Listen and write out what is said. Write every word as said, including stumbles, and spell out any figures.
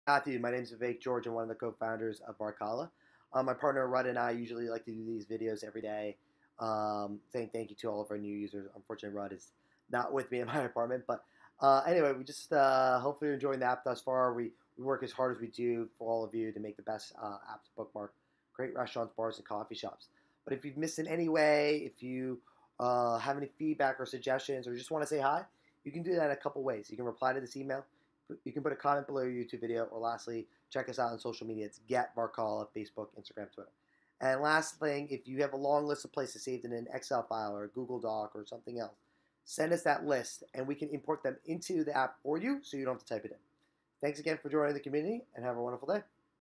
Matthew, my name is Vivek George. I'm one of the co-founders of Varkala. Um, my partner Rudd and I usually like to do these videos every day, um, saying thank you to all of our new users. Unfortunately, Rudd is not with me in my apartment, but uh, anyway, we just uh, hopefully you're enjoying the app thus far. We we work as hard as we do for all of you to make the best uh, app to bookmark. Great restaurants, bars, and coffee shops. But if you've missed in any way, if you uh, have any feedback or suggestions, or just want to say hi, you can do that in a couple ways. You can reply to this email. You can put a comment below your YouTube video, or lastly, check us out on social media. It's Get Varkala, Facebook, Instagram, Twitter. And last thing, if you have a long list of places saved in an Excel file or a Google Doc or something else, send us that list and we can import them into the app for you so you don't have to type it in. Thanks again for joining the community and have a wonderful day.